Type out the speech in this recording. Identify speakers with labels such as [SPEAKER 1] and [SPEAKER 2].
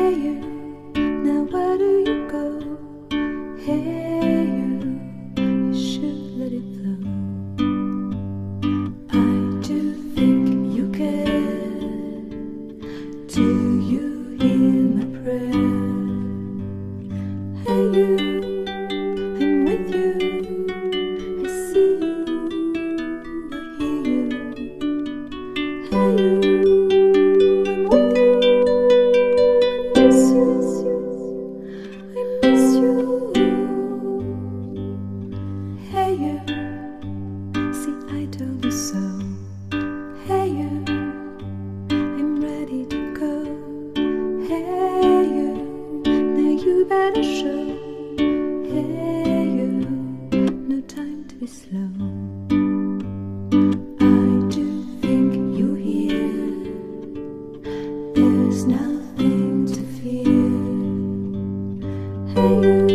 [SPEAKER 1] Hey you, now where do you go? Hey you should let it flow. I do think you care. Do you hear my prayer? Hey you, I'm with you. I see you, I hear you. Hey you, I'm with you. I miss you, I miss you. Hey you, see I told you so. Hey you, I'm ready to go. Hey you, now you better show. Hey you, no time to be slow. I do think you hear. There's nothing to fear. Hey you.